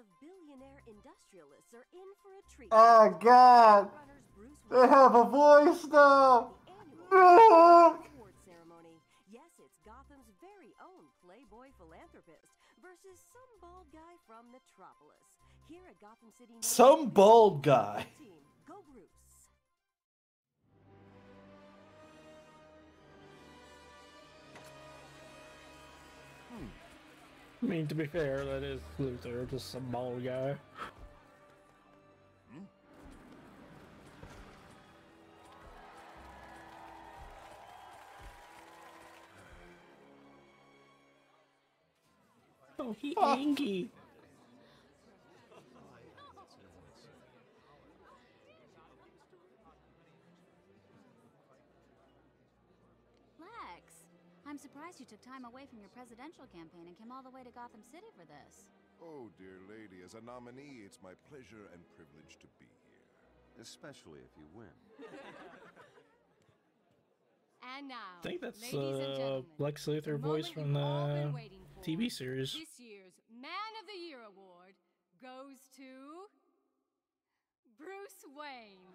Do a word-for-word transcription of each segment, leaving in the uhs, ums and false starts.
of billionaire industrialists are in for a treat. Oh God! They have a voice now! No! Award ceremony. Yes, it's Gotham's very own playboy philanthropist versus some bald guy from Metropolis. Here at Gotham City. Some bald guy. Team, go Bruce. I mean, to be fair, that is Luther, just some bald guy. Hmm? Oh, he angry. I'm surprised you took time away from your presidential campaign and came all the way to Gotham City for this. Oh, dear lady, as a nominee, it's my pleasure and privilege to be here. Especially if you win. And now, I think that's ladies and uh, gentlemen, Lex Luthor the voice moment from we've all the been waiting for. T V series. This year's Man of the Year award goes to Bruce Wayne.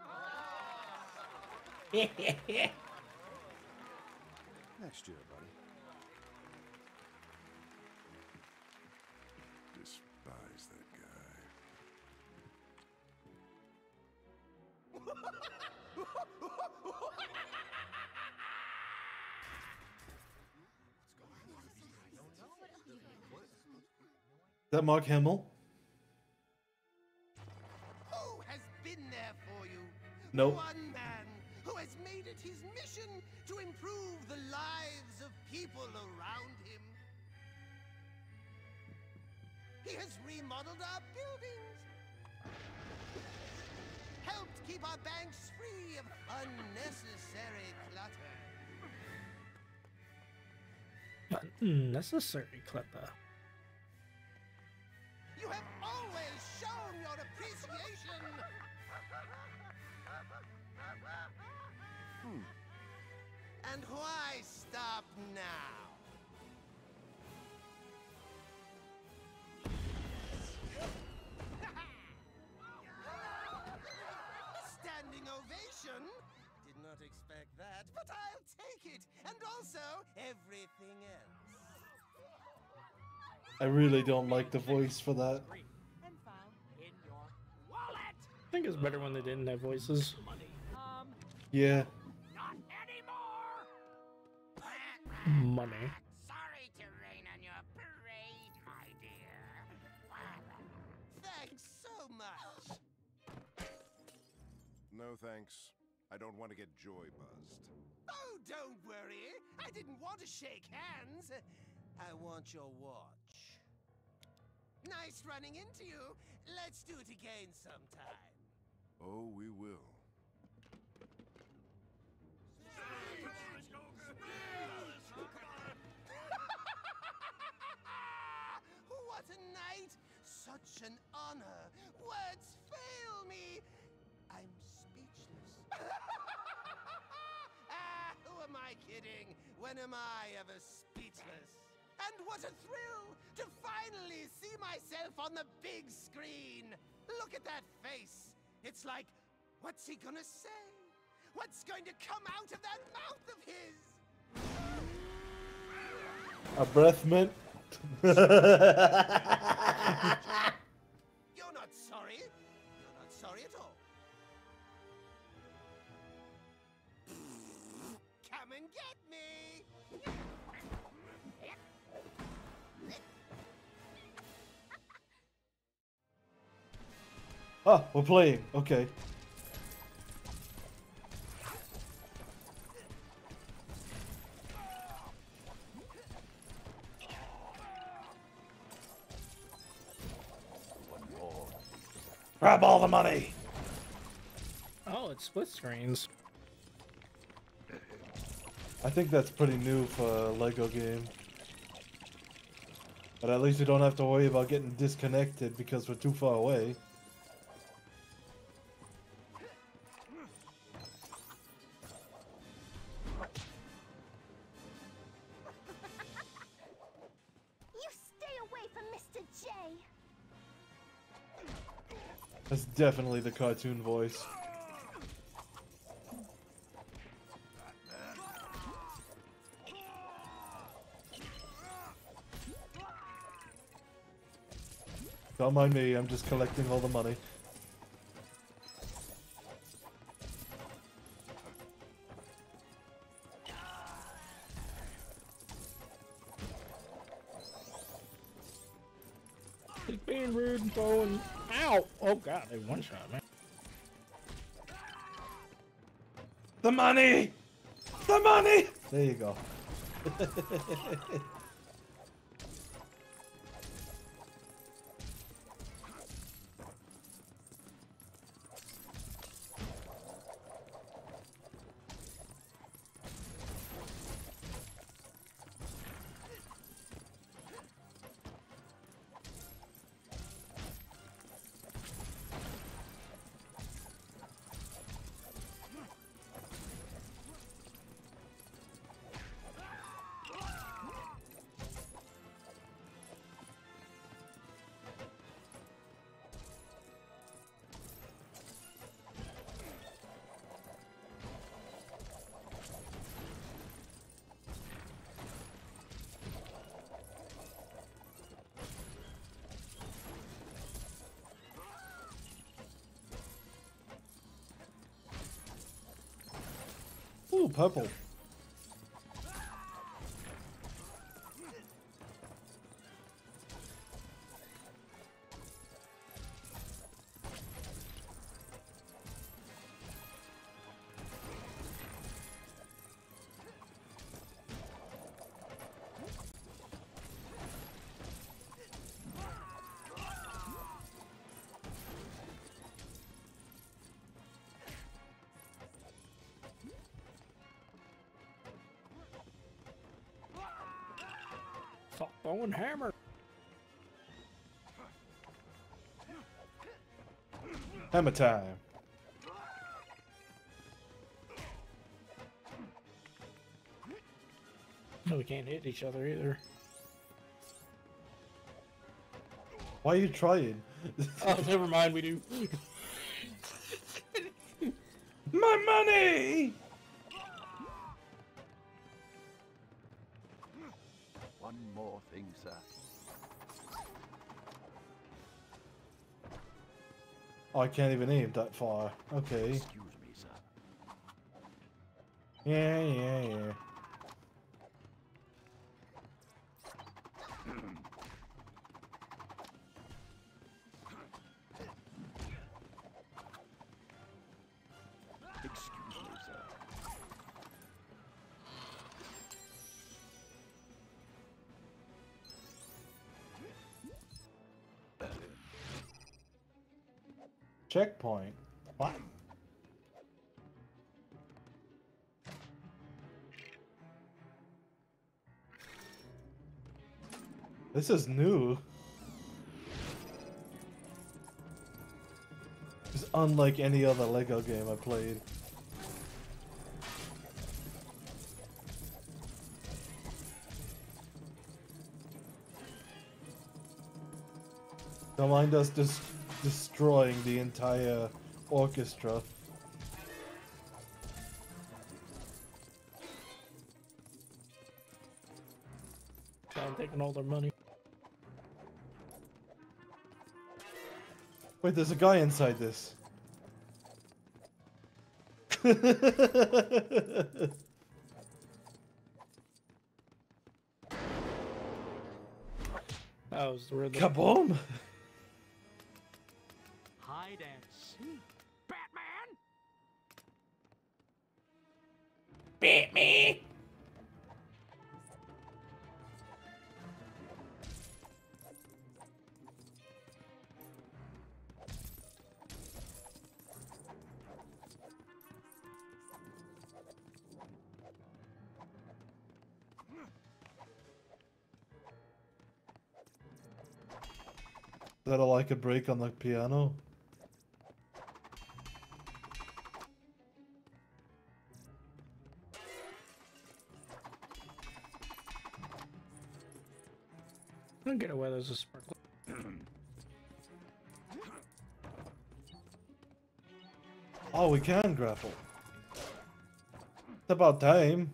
Next year, buddy. Despise that Is that Mark Hamill? Who has been there for you? Nope. One man who has made it his mission to improve the lives of people around him. He has remodeled our buildings, helped keep our banks free of unnecessary clutter. Unnecessary clutter. You have always shown your appreciation. Hmm. And why stop now? Standing ovation? Did not expect that, but I'll take it. And also everything else. I really don't like the voice for that. And found in your wallet. I think it's better when they didn't have voices. Um, Yeah. not anymore. Money. Sorry to rain on your parade, my dear. Thanks so much. No thanks. I don't want to get joy buzzed. Oh, don't worry. I didn't want to shake hands. I want your watch. Nice running into you. Let's do it again sometime. Oh, we will. What a night! Such an honor. Words fail me. I'm speechless. Ah, who am I kidding? When am I ever speechless? And what a thrill to finally see myself on the big screen. Look at that face. It's like, what's he gonna say? What's going to come out of that mouth of his? A breath mint. You're not sorry. You're not sorry at all. Come and get me. Ah, we're playing. Okay. Grab all the money. Oh, it's split screens. I think that's pretty new for a Lego game. But at least we don't have to worry about getting disconnected because we're too far away. You stay away from Mister J. That's definitely the cartoon voice. Don't mind me, I'm just collecting all the money. He's being rude and throwing. Ow! Oh god, they one shot me. The money! The money! There you go. Ooh, purple. Stop throwing hammer. Hammer time. No, we can't hit each other either. Why are you trying? Oh, never mind, we do. My money! One more thing, sir. Oh, I can't even aim that far. Okay. Excuse me, sir. Yeah, yeah, yeah. Excuse me, sir. Checkpoint. What? This is new. It's unlike any other Lego game I played. Don't mind us just destroying the entire orchestra. I'm taking all their money. Wait, there's a guy inside this. That was where the Kaboom! Hide and seek. Batman? beat me. Is that all I could break on the piano? Don't get away, there's a sparkler. Oh, we can grapple. It's about time.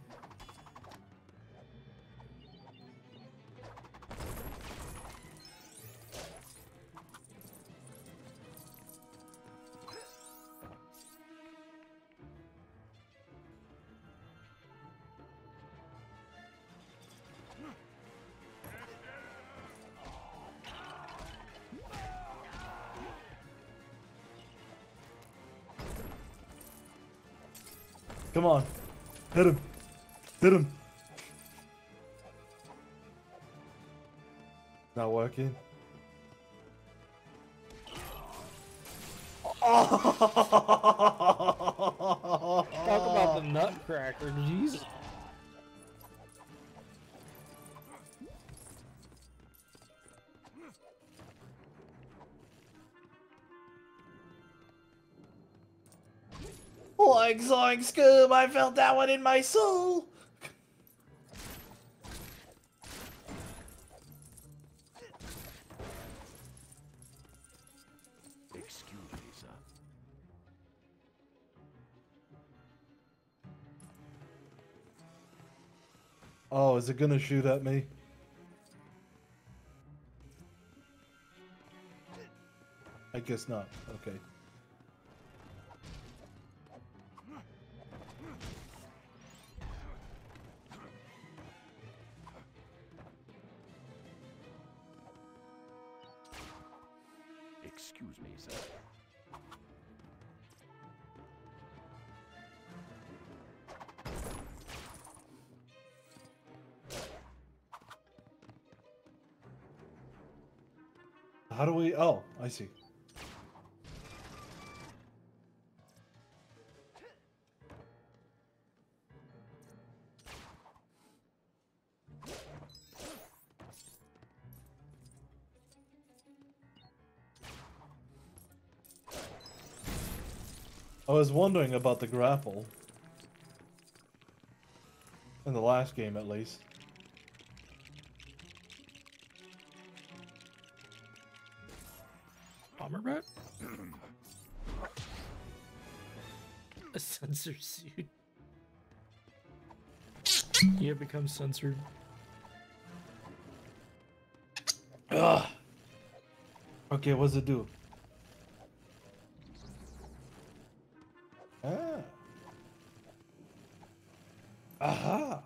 Come on. Hit him. Hit him. Not working. Talk about the nutcracker, Jesus. Like Zoink Scoob, I felt that one in my soul. Excuse me, sir. Oh, is it gonna shoot at me? I guess not. Okay. Excuse me, sir. How do we... Oh, I see. I was wondering about the grapple. In the last game, at least. Bomber rat? A sensor suit. You have become censored. Ugh. Okay, what does it do? Ah. Aha.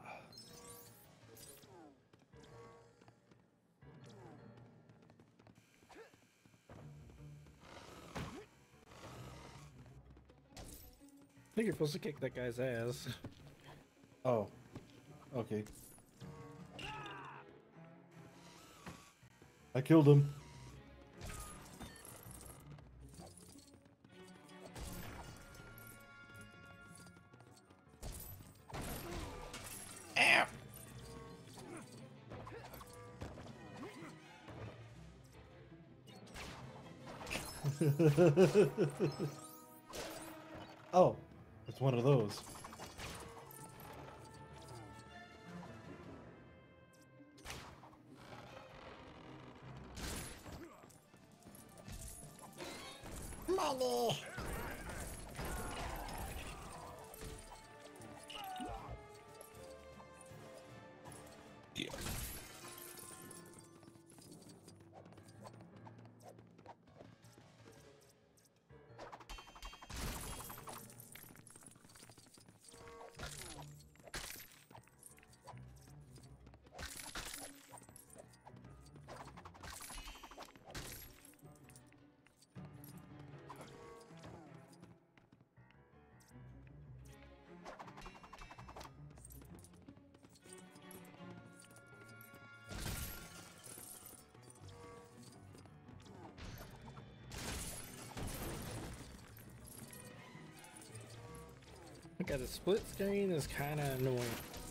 I think you're supposed to kick that guy's ass. Oh. Okay. I killed him. Oh, it's one of those. Money. Yeah. Okay, the split screen is kind of annoying.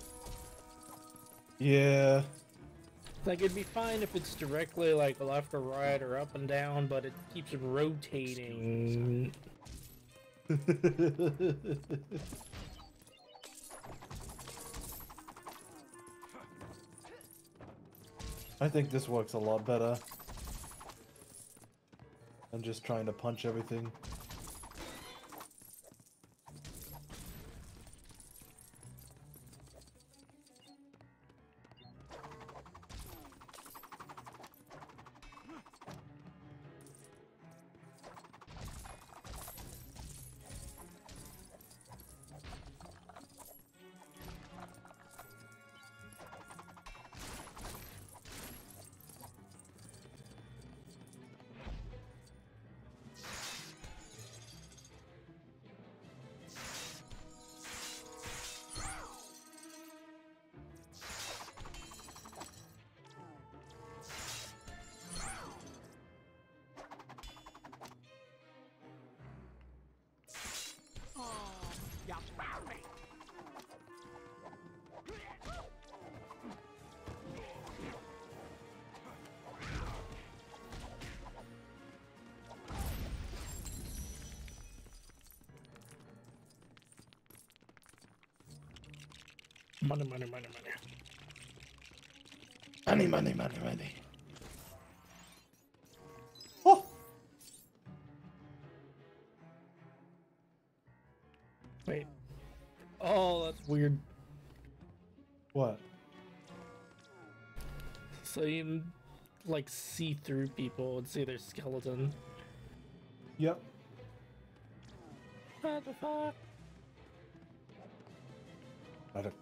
Yeah. Like, it'd be fine if it's directly, like, left or right or up and down, but it keeps rotating. I think this works a lot better than just trying to punch everything. Money, money, money, money. Money, money, money, money. Oh! Wait. Oh, that's weird. What? So you can, like, see through people and see their skeleton. Yep. What the fuck? I don't...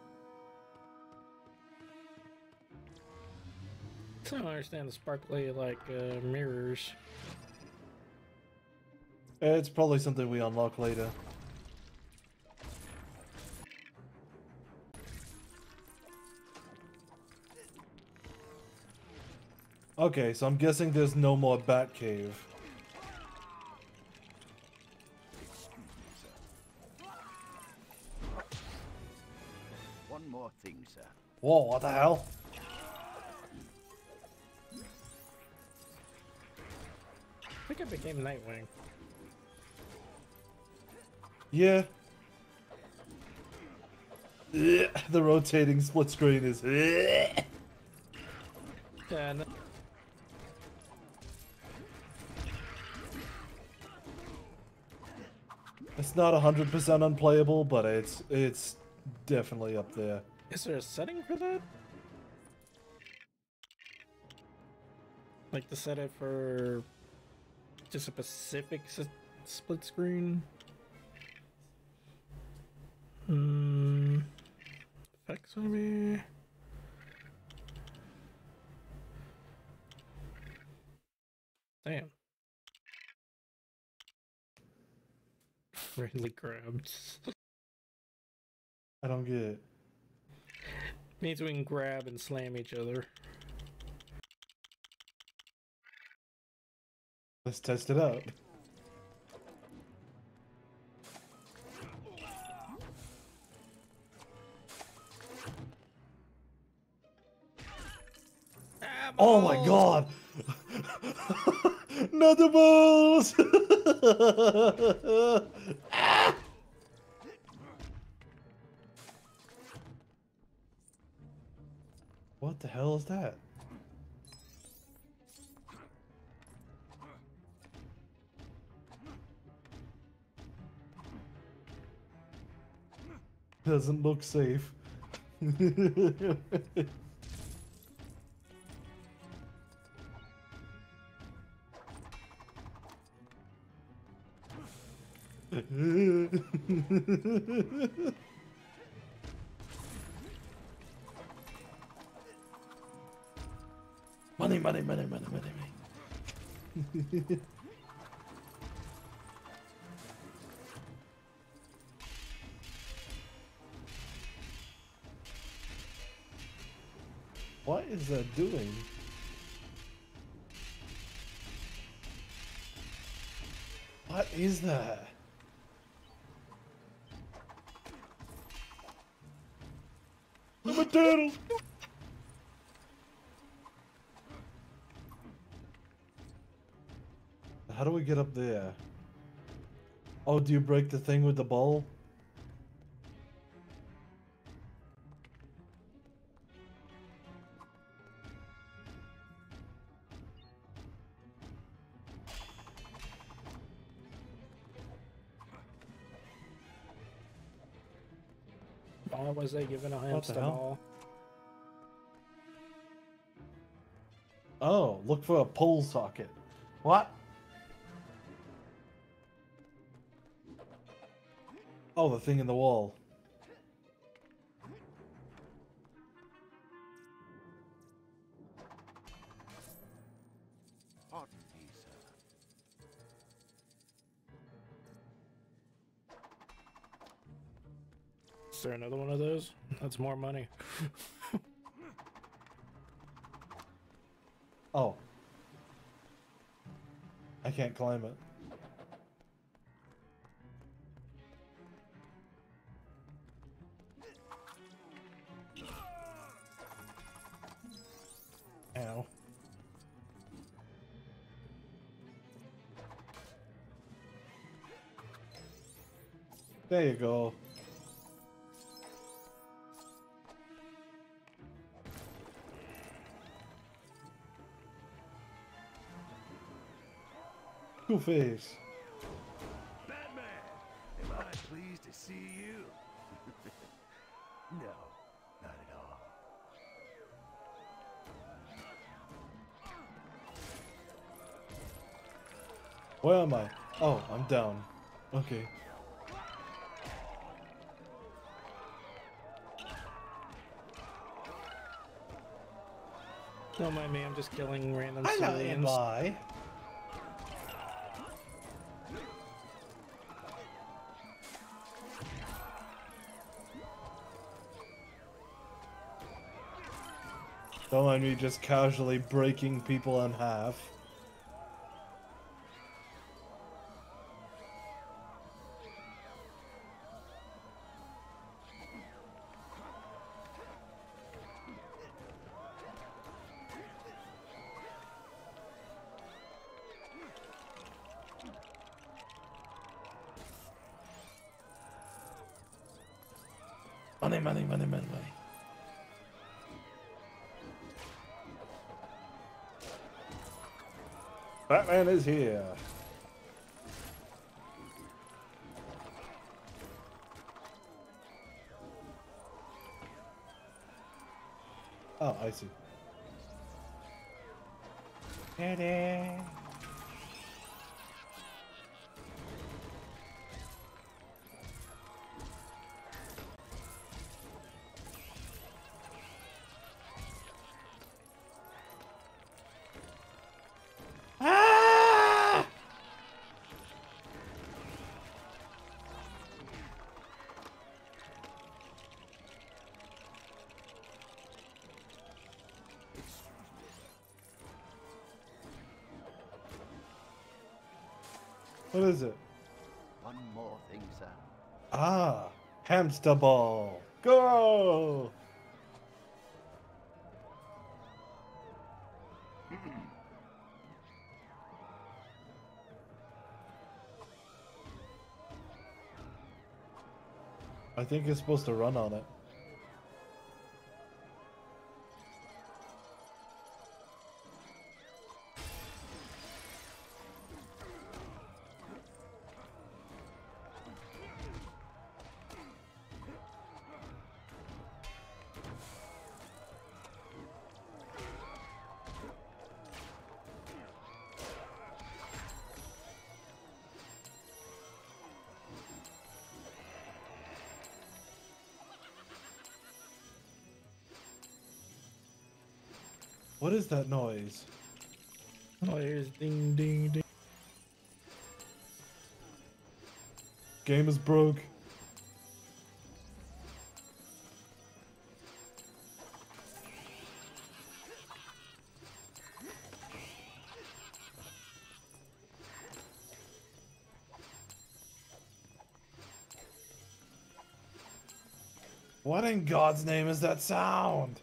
I don't understand the sparkly, like, uh, mirrors. It's probably something we unlock later. Okay, so I'm guessing there's no more Bat Cave. One more thing, sir. Whoa, what the hell? I think I became Nightwing. Yeah. Ugh, the rotating split screen is... Ugh. Yeah, no. It's not one hundred percent unplayable, but it's it's definitely up there. Is there a setting for that? Like to set it for just a specific s split screen? Hmm. Effects maybe? Damn. Really grabbed. I don't get it. Means we can grab and slam each other. Let's test it out. Oh my god! Not the balls! Ah! What the hell is that? Doesn't look safe. Money, money, money, money, money, money. What is that doing? What is that? I'm a turtle! How do we get up there? Oh, do you break the thing with the ball? Why was they giving a What hamster the hell? ball? Oh, look for a pole socket. What? Oh, the thing in the wall. Pardon me, sir. Is there another one of those? That's more money. Oh. I can't climb it. Ow. There you go. Cool face. Batman, am I pleased to see you? No, not at all. Where am I? Oh, I'm down. Okay. Don't mind me, I'm just killing random I know civilians. bye. Don't mind me just casually breaking people in half. Money, money, money, money, money. Batman is here. Oh, I see. Ta-da. Ah! What is it? One more thing, sir. Ah, hamster ball. Go! I think you're supposed to run on it. What is that noise? Oh, here's ding, ding, ding. Game is broke. What in God's name is that sound?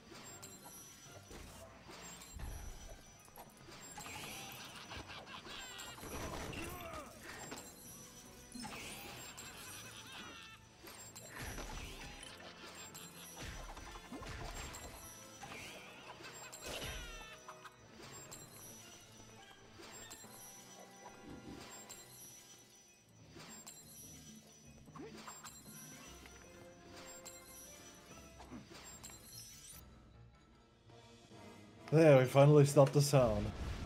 There, we finally stopped the sound.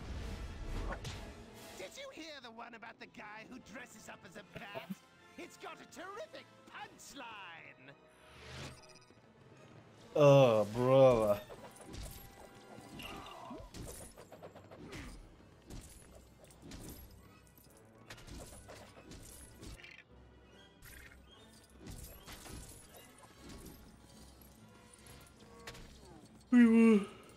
Did you hear the one about the guy who dresses up as a bat? It's got a terrific punchline! Oh, brother. We were...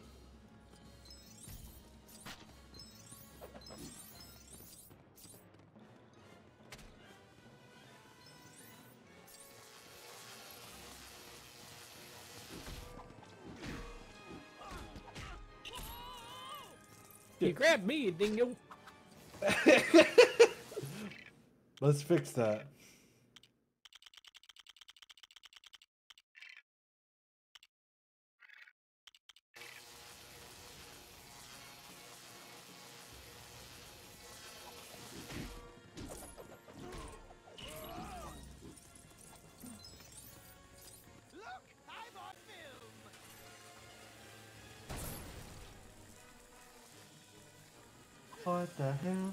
You grabbed me, you dingo. Let's fix that. What the hell?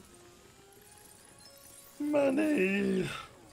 Money.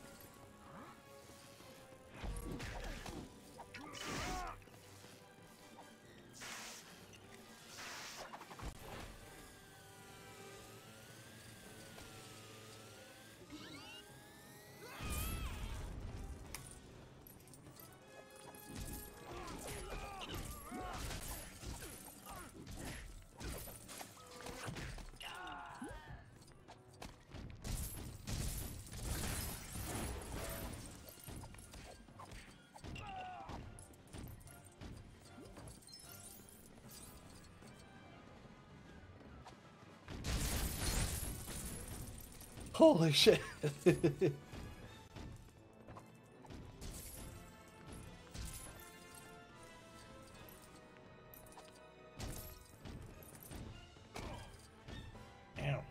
Holy shit. Damn.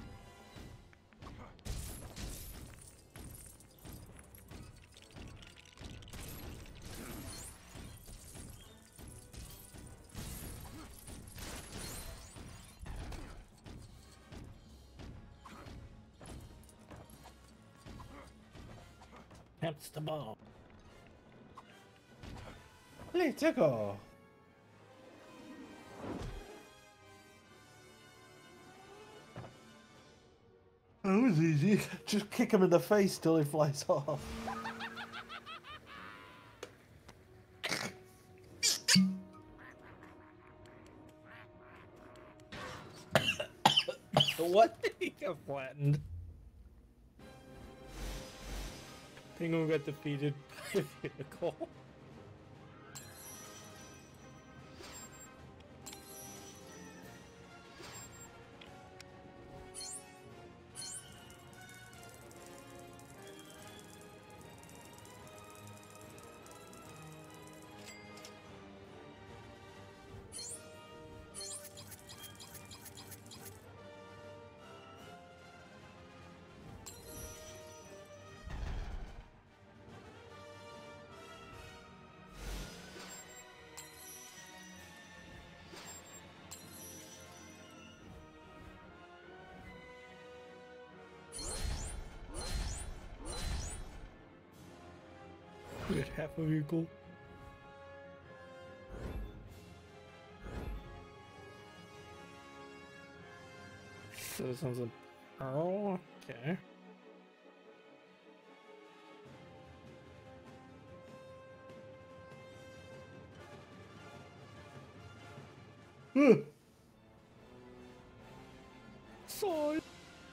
That's the ball. Let's go. That was easy. Just kick him in the face till he flies off. What? He got flattened. Penguin got defeated by a vehicle. Get half a vehicle. So this one's a pearl. Okay. Hmm. Sorry.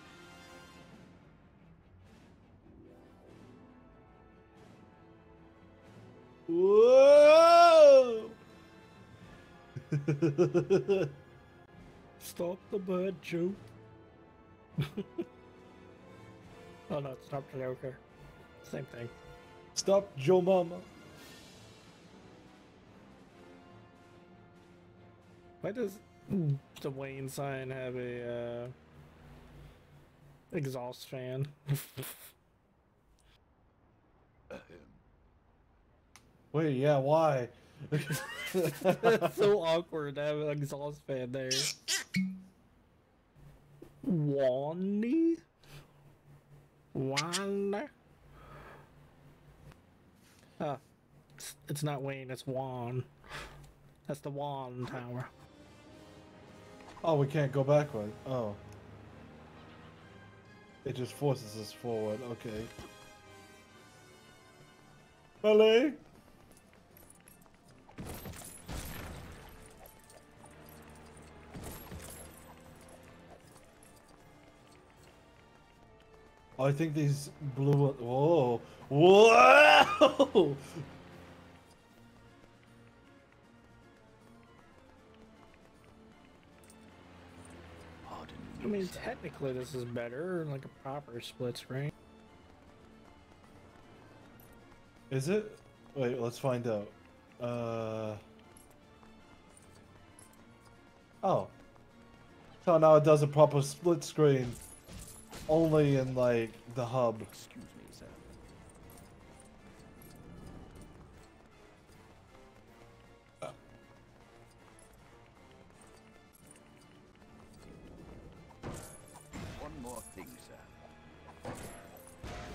Whoa! Stop the bird joke. Oh no, stop the Joker. Same thing. Stop Joe Mama. Why does the Wayne sign have a uh, exhaust fan? Wait, yeah, why? It's so awkward to have an exhaust fan there. Wani? Wanda? Ah, it's, it's not Wayne, it's Juan. That's the Juan Tower. Oh, we can't go backward. Oh. It just forces us forward, okay. Hello? I think these blue. Whoa! Whoa! I mean, technically, this is better, like a proper split screen. Is it? Wait, let's find out. Uh. Oh. So now it does a proper split screen. Only in, like, the hub. Excuse me, sir.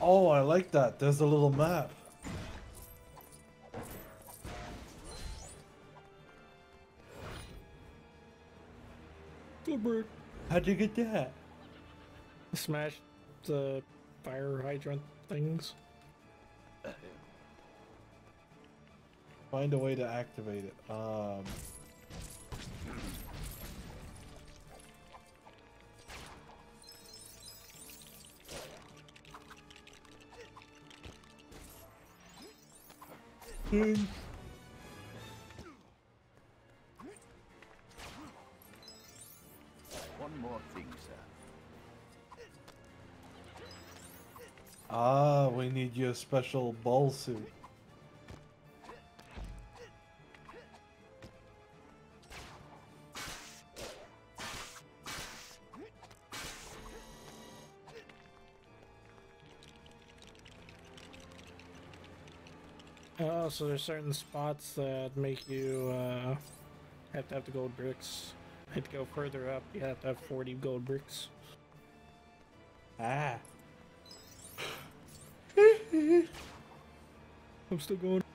Oh, I like that. There's a little map. Good bird. How'd you get that? Smash the fire hydrant things. Find a way to activate it. Um. Hmm. One more thing, sir. Ah, we need your special ball suit. Oh, so there's certain spots that make you uh, have to have the gold bricks. If you go further up, you have to have forty gold bricks. Ah. I'm still going.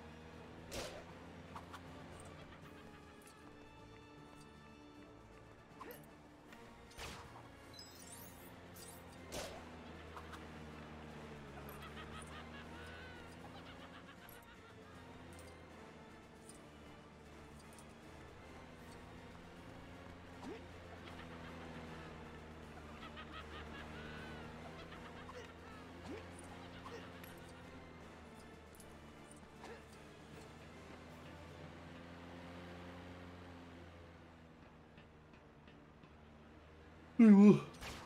Ooh.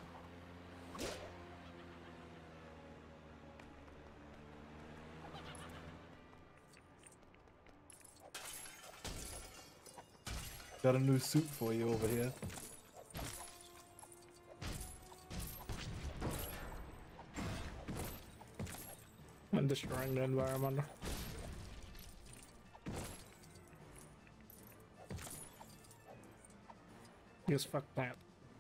Got a new suit for you over here. I'm destroying the environment. Yes, fuck that.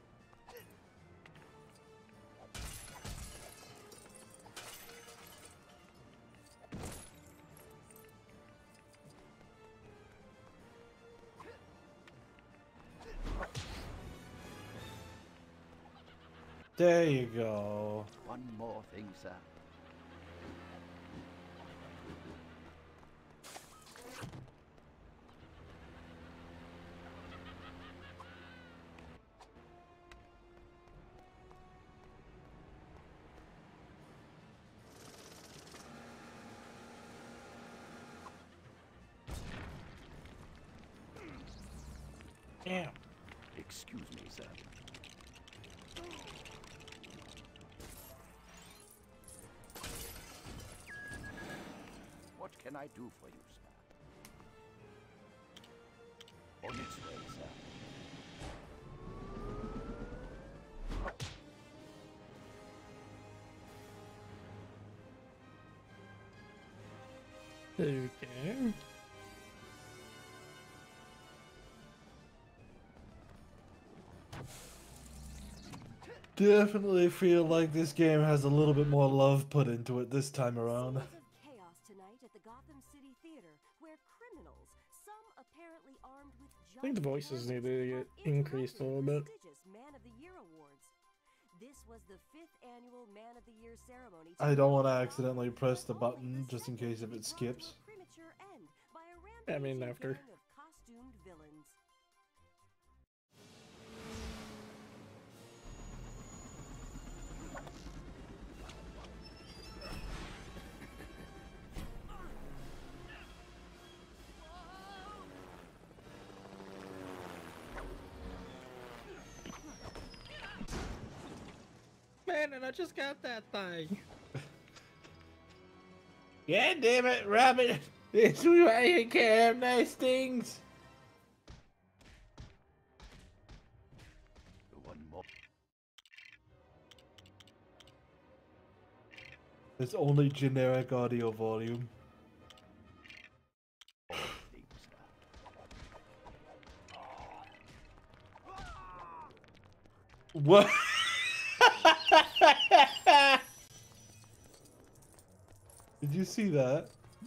There you go. One more thing, sir. Damn. Excuse me, sir. What can I do for you, sir? On its way, sir. Okay. Definitely feel like this game has a little bit more love put into it this time around. Scenes of chaos tonight at the Gotham City Theater, where criminals, some apparently armed with I think the giant voices need hammers, to have get increased a little interrupted bit. the prestigious Man of the Year awards. This was the fifth annual Man of the Year ceremony. I don't want to accidentally press the button just in case if it skips. Premature end by a I mean, rampaging after. gang of costumed villains. Man, and I just got that thing. God damn it, Rabbit! This we can't have nice things. One more It's only generic audio volume. thing, sir. What? Did you see that?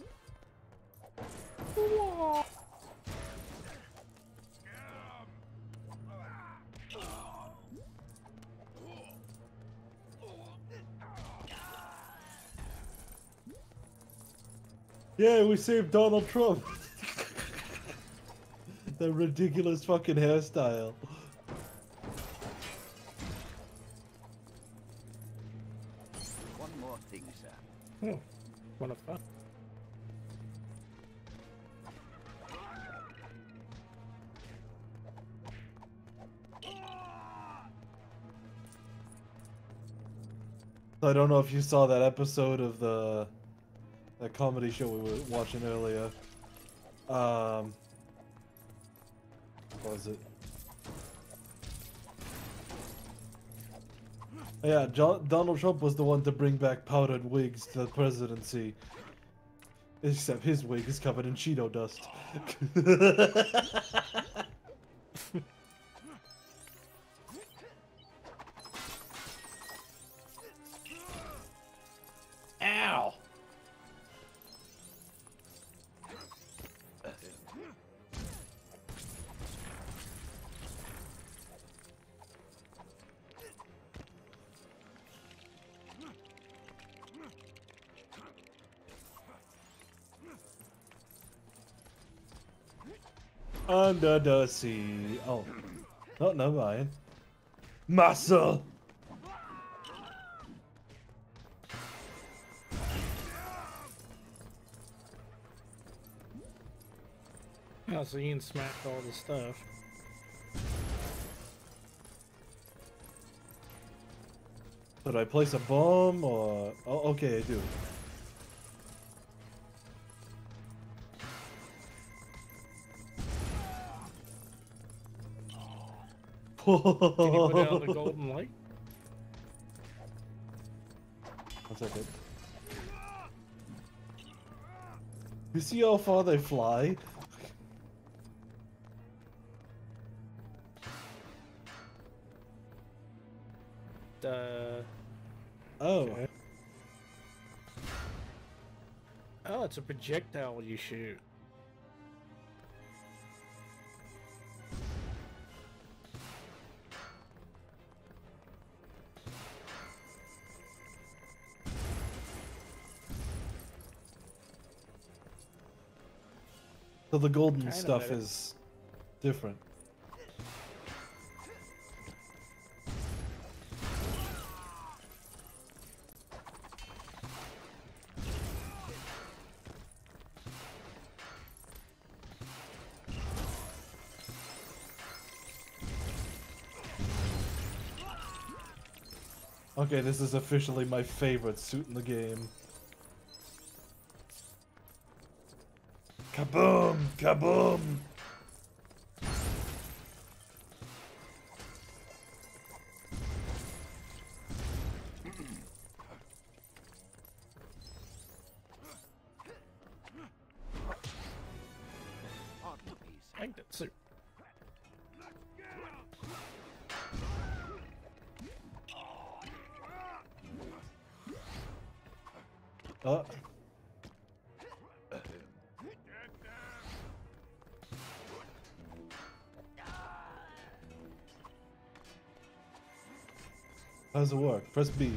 Yeah, we saved Donald Trump. That ridiculous fucking hairstyle. One more thing, sir. Oh, what a fun. I don't know if you saw that episode of the that comedy show we were watching earlier. Um, what was it? Yeah, John, Donald Trump was the one to bring back powdered wigs to the presidency. Except his wig is covered in Cheeto dust. Ow! Under the sea. Oh. Oh, never mind. Muscle! Oh, so you can smack all the stuff. Did I place a bomb or... Oh, okay, I do. Can you put out the golden light? One second. You see how far they fly? Uh, Oh. okay. Oh, it's a projectile you shoot. So the golden Kinda stuff better. is different. Okay, this is officially my favorite suit in the game. Kaboom! Kaboom! I think that's it. Uh. How does it work? Press B.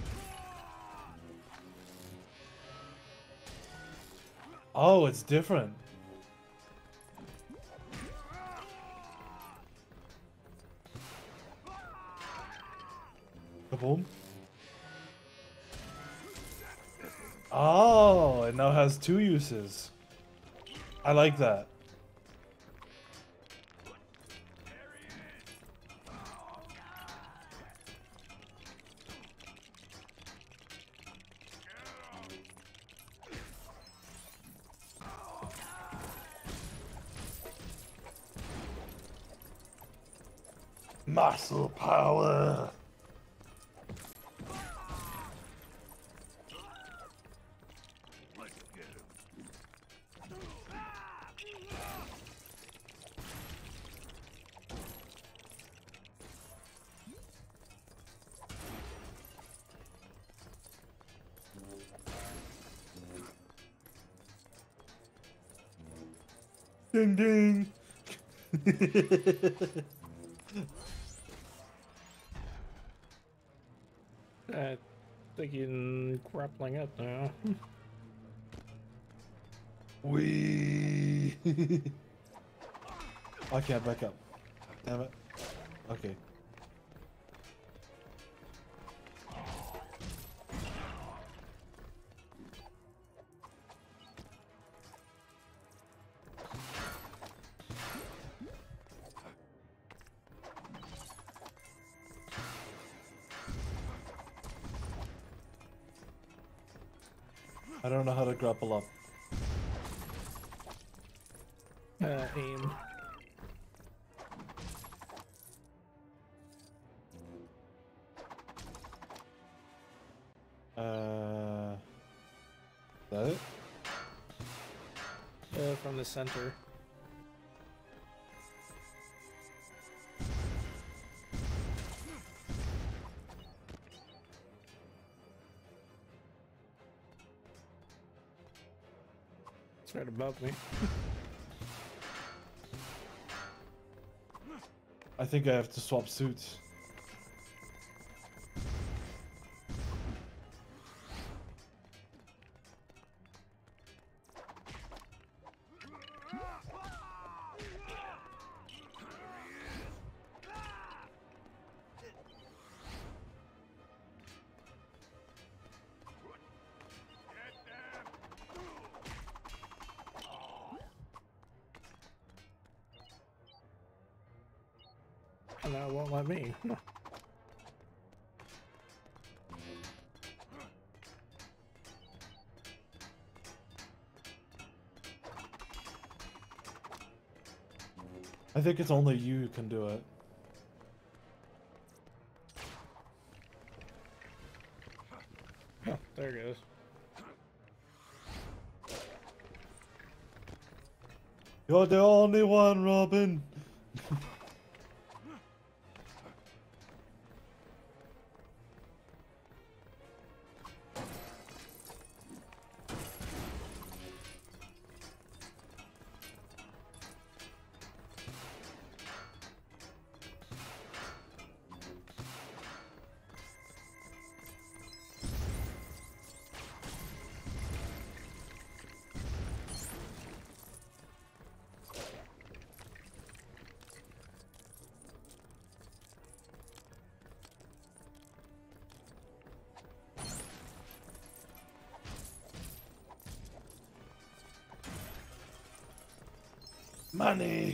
Oh, it's different. Kaboom. Oh, it now has two uses. I like that. Muscle power. Ding ding. I think you're grappling up now. Wee. I can't back up. Damn it. Okay. I don't know how to grapple up. Uh, aim. Uh, is that it? Uh, from the center. It's right above me. I think I have to swap suits. And now it won't let me. I think it's only you who can do it. Oh, there it goes. You're the only one, Robin. Money.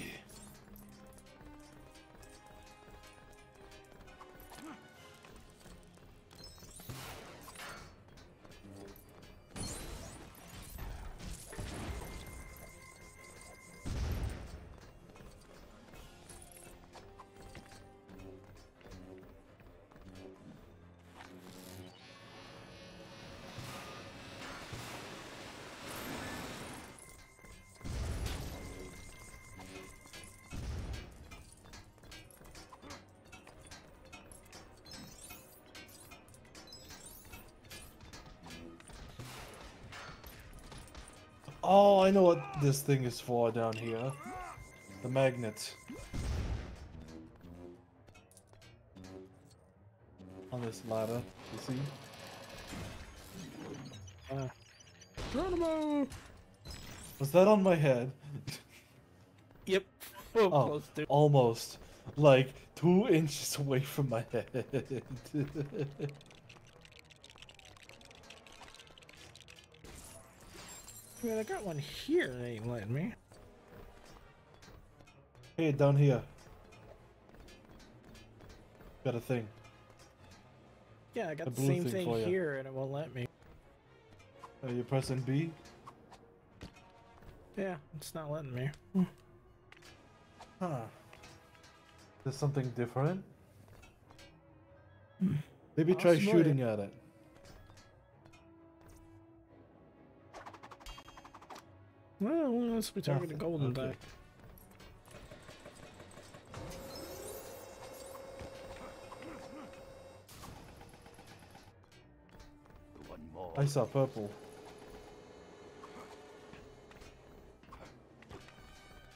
Oh, I know what this thing is for down here. The magnet. On this ladder, you see? Uh, Geronimo! Was that on my head? Yep. Oh, Oh, close to. almost. Like, two inches away from my head. Man, I got one here and they ain't letting me. Hey, down here. Got a thing. Yeah, I got A the blue same thing thing for ya. here and it won't let me. Are you pressing B? Yeah, it's not letting me. Huh. There's something different? Maybe try Possibly. shooting at it. Well, let's be talking to Nothing. Golden Okay. Duck. One more. I saw purple.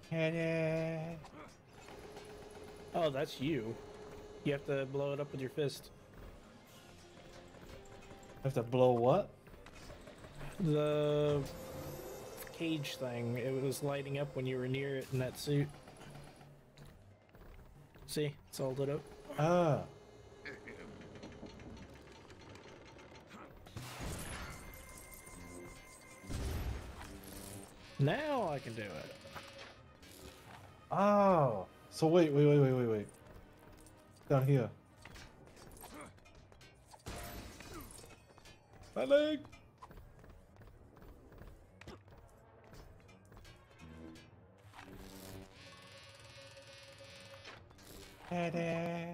Oh, that's you. You have to blow it up with your fist. Have to blow what? The cage thing. It was lighting up when you were near it in that suit. See? It's all lit up. Ah. Now I can do it. Oh. So wait, wait, wait, wait, wait, wait. Down here. My leg. Ta-da.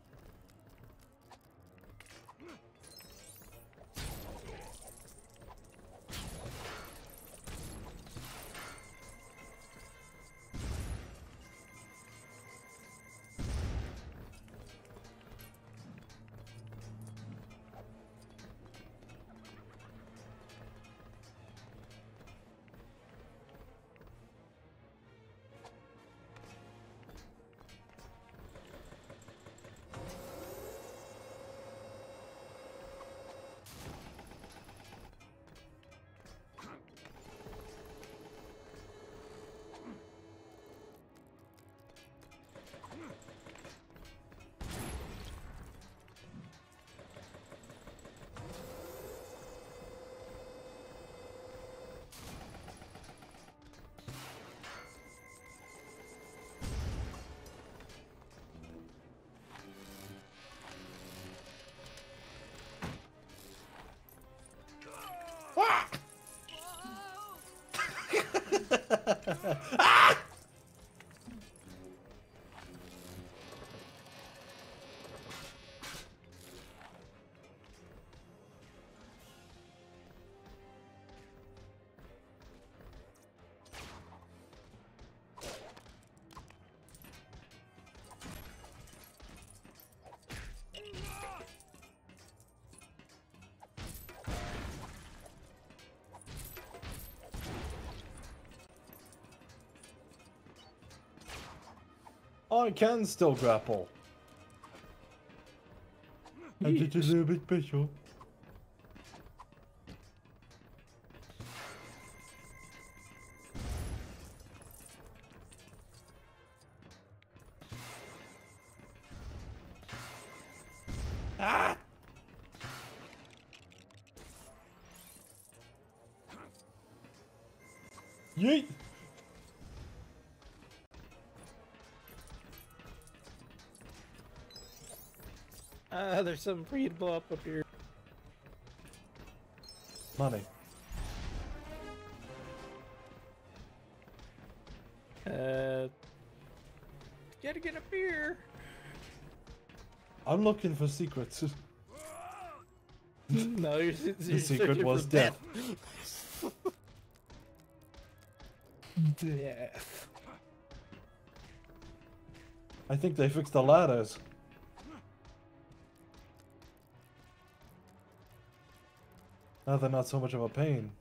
Ah! I can still grapple. I'm just a little bit special. Ah! Yeet! Ah, there's something for you to blow up up here. Money. Uh, gotta get up here. I'm looking for secrets. No, you're, you're The secret was death. Death. I think they fixed the ladders. Now they're not so much of a pain.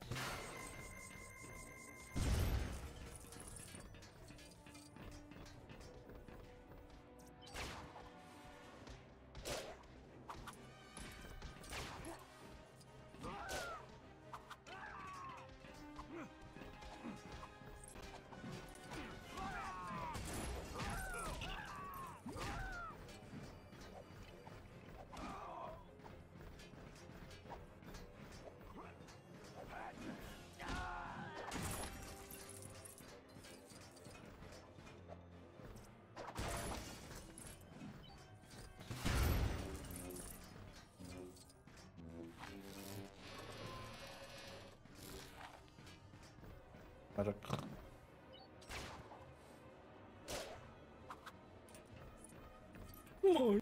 Magic. Oh.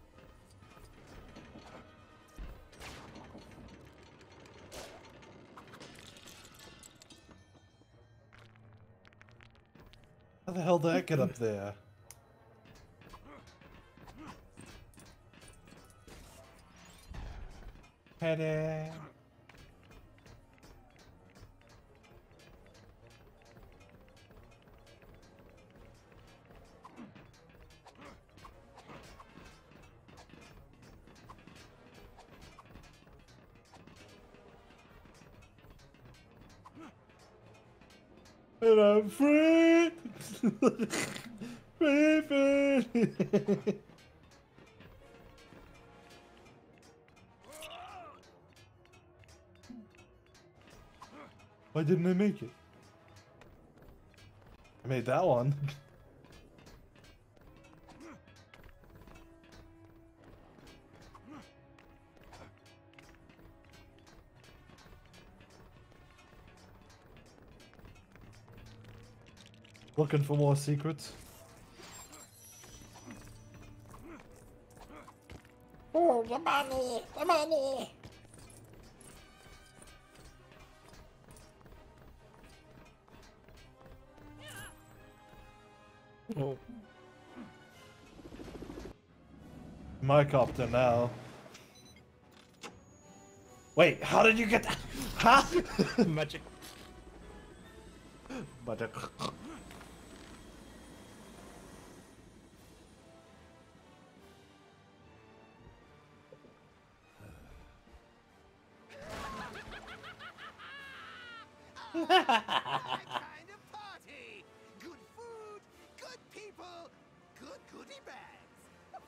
How the hell did I get up there? Ta-da! And I'm free. Free, free. Why didn't I make it? I made that one. Looking for more secrets. Oh, the money! The money! Oh. My copter now. Wait, how did you get that? Huh? Magic. Magic. Kind of party. Good food, good people, good goodie bags.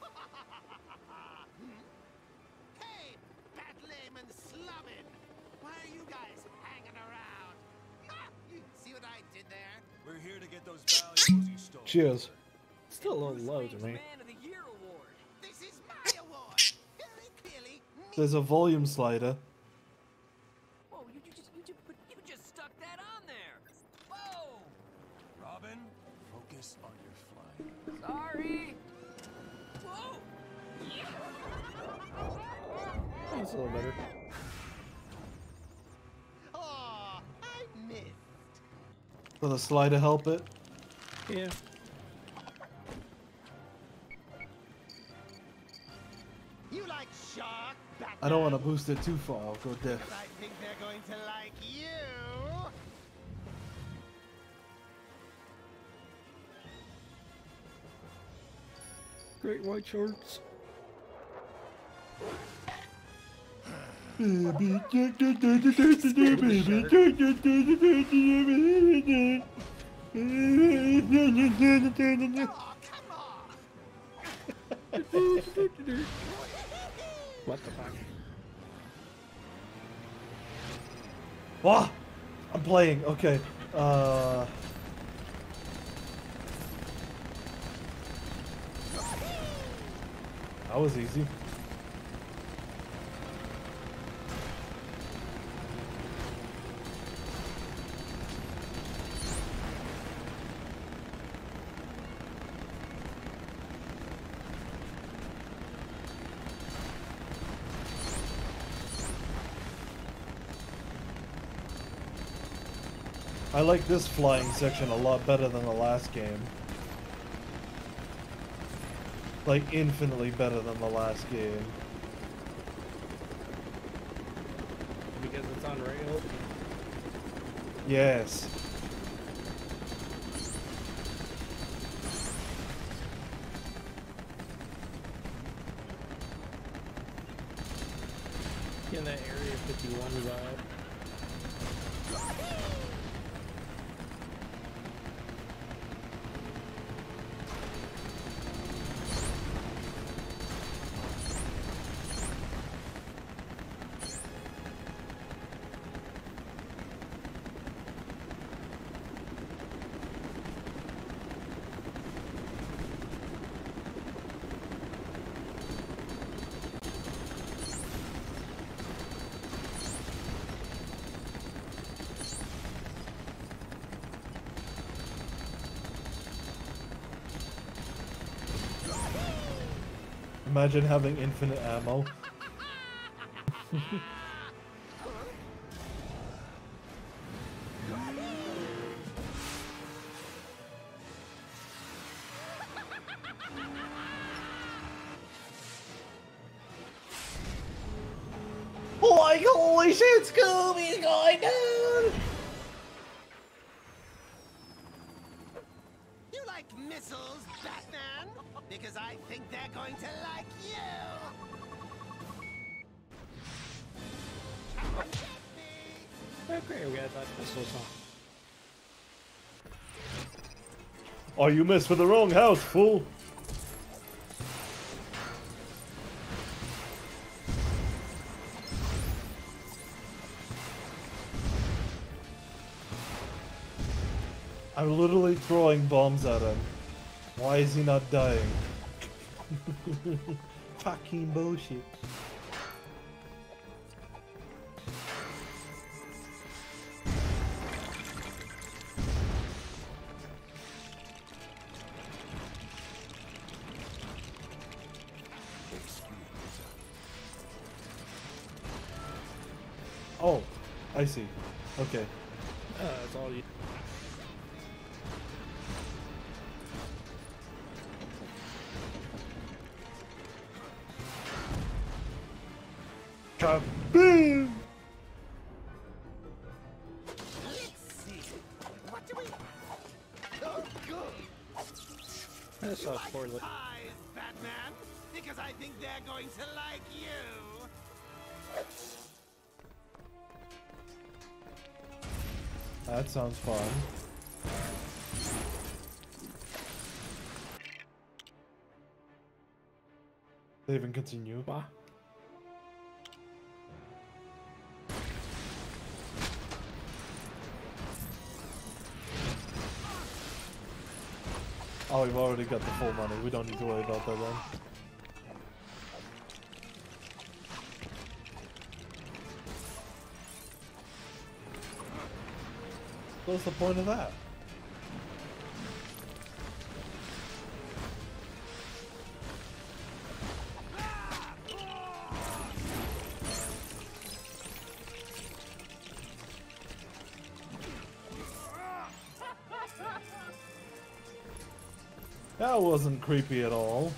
Hey, Bat Lame and Slumming, why are you guys hanging around? See what I did there? We're here to get those valuables you stole. Cheers. Still a little low to me. Man of the Year award. This is my award. Very clearly, me. There's a volume slider. Whoa, you, you just you just you just stuck that on there. Whoa! Robin, focus on your flying. Sorry. Whoa! That's a little better. Aw, I missed. Will the slider help it? Yeah. You like shark, Batman? I don't want to boost it too far. I'll go deaf. I think they're going to like you. Great white shorts. Oh, come on. What the fuck? What? I'm playing. Okay. Uh. That was easy. I like this flying section a lot better than the last game. Like, infinitely better than the last game. Because it's on rail. Yes. In that Area fifty-one vibe. Imagine having infinite ammo. Like, holy shit, Scooby's going down! You like missiles, Batman? Because I think they're going to like you. Okay, we got that missile song. Oh, you messed with the wrong house, fool! I'm literally throwing bombs at him. Why is he not dying? Fucking bullshit. Oh, I see. Okay. Uh, that's all you. Kaboom! Let's see. What do we have? Oh, good. That's You not like poorly. pies, Batman? Because I think they're going to like you. That sounds fun. Save and continue. Bah. Oh, we've already got the full money. We don't need to worry about that then. What's the point of that? That wasn't creepy at all.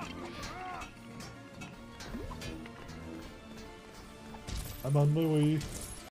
I'm on my way.